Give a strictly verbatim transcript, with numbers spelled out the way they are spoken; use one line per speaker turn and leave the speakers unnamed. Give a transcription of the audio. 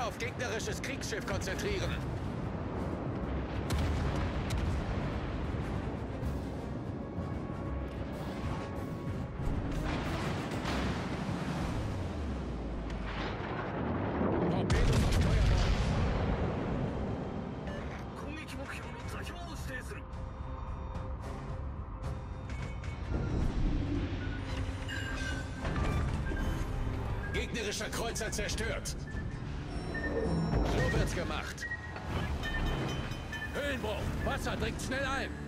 auf gegnerisches Kriegsschiff konzentrieren. Torpedos auf Steuerbord. Gegnerischer Kreuzer zerstört. So wird's gemacht. Höhlenbruch. Wasser dringt schnell ein.